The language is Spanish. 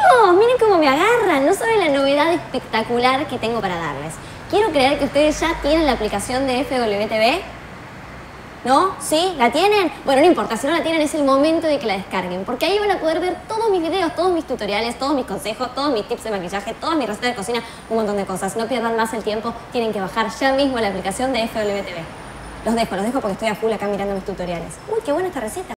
chicos, miren cómo me agarran. No saben la novedad espectacular que tengo para darles. Quiero creer que ustedes ya tienen la aplicación de FWTV. ¿No? ¿Sí? ¿La tienen? Bueno, no importa, si no la tienen es el momento de que la descarguen, porque ahí van a poder ver todos mis videos, todos mis tutoriales, todos mis consejos, todos mis tips de maquillaje, todas mis recetas de cocina, un montón de cosas. No pierdan más el tiempo, tienen que bajar ya mismo la aplicación de FWTV. Los dejo porque estoy a full acá mirando mis tutoriales. Uy, qué buena esta receta.